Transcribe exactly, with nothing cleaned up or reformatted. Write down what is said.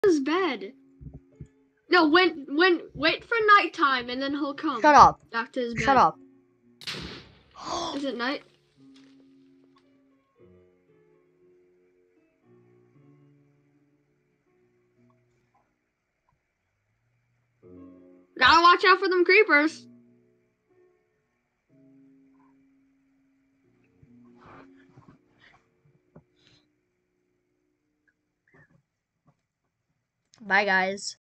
his bed. No, when when wait for nighttime and then he'll come. Shut up. Back to his bed. Shut up. Is it night? Gotta watch out for them creepers. Bye, guys.